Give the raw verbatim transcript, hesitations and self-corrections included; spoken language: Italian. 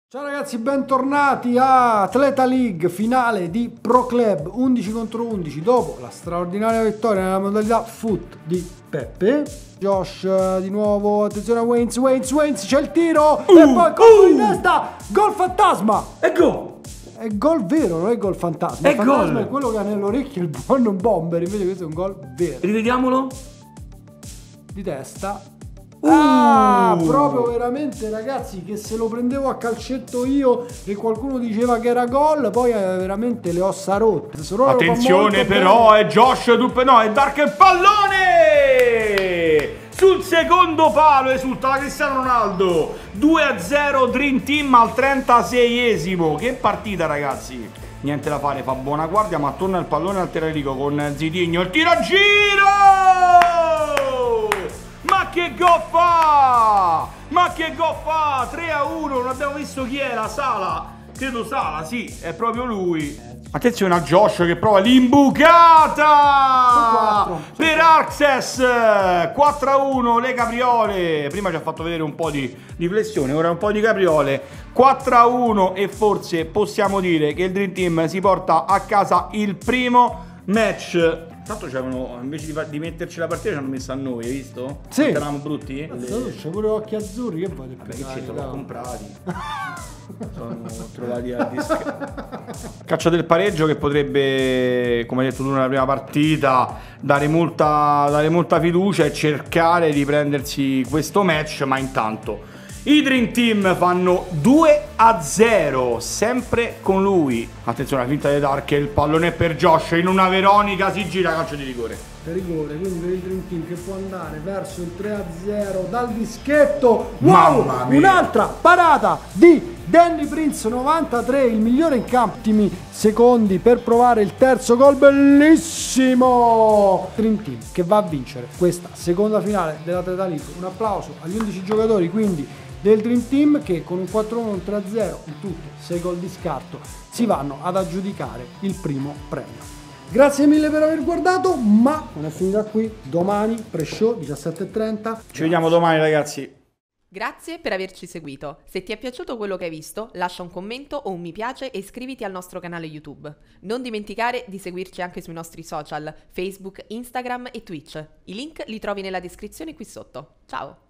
Ciao ragazzi, bentornati a Atleta League, finale di Pro Club undici contro undici dopo la straordinaria vittoria nella modalità foot di Peppe. Josh di nuovo, attenzione a Waynes, Waynes, Waynes, c'è il tiro uh, e poi colpo uh, di testa, gol fantasma! E gol! È gol vero, non è gol fantasma. È il fantasma gol. È quello che ha nell'orecchio il buon bomber, invece questo è un gol vero. Rivediamolo. Di testa. Uh. Ah, proprio veramente ragazzi, che se lo prendevo a calcetto io e qualcuno diceva che era gol, poi eh, veramente le ossa rotte. Attenzione però, bene. È Josh Duppe, no, è Dark il pallone! Sul secondo palo esulta la Cristiano Ronaldo. due a zero Dream Team al trentaseiesimo. Che partita ragazzi. Niente da fare, fa buona guardia, ma torna il pallone al Terrarico con Zidigno. Il tiro a giro! Ma che gol fa! Ma che gol fa! tre a uno, non abbiamo visto chi era, Sala. Credo Sala, sì, è proprio lui. Attenzione a Josh che prova l'imbucata per Arxes. Quattro a uno le capriole. Prima ci ha fatto vedere un po' di, di flessione, ora un po' di capriole. Quattro a uno e forse possiamo dire che il Dream Team si porta a casa il primo match. Tanto c'erano, invece di, di metterci la partita ci hanno messo a noi, hai visto? Sì. Eravamo brutti? Le... C'è pure occhi azzurri, che vuoi? Che ce l'ho comprati. Sono trovati a disc... Caccia del pareggio che potrebbe, come hai detto tu nella prima partita, dare molta, dare molta fiducia e cercare di prendersi questo match, ma intanto i Dream Team fanno due a zero, sempre con lui. Attenzione alla finta di Dark, il pallone è per Josh, in una Veronica si gira, calcio di rigore. Per rigore, quindi per il Dream Team che può andare verso il tre a zero dal dischetto. Wow, un'altra parata di Danny Prince, novantatré, il migliore in campo, ultimi secondi per provare il terzo gol, bellissimo! Dream Team che va a vincere questa seconda finale dell'Atleta League. Un applauso agli undici giocatori quindi del Dream Team che con un quattro a uno, un tre a zero, in tutto sei gol di scarto, si vanno ad aggiudicare il primo premio. Grazie mille per aver guardato, ma non è finita qui. Domani pre-show diciassette e trenta. Ci vediamo domani ragazzi. Grazie per averci seguito. Se ti è piaciuto quello che hai visto, lascia un commento o un mi piace e iscriviti al nostro canale YouTube. Non dimenticare di seguirci anche sui nostri social, Facebook, Instagram e Twitch. I link li trovi nella descrizione qui sotto. Ciao!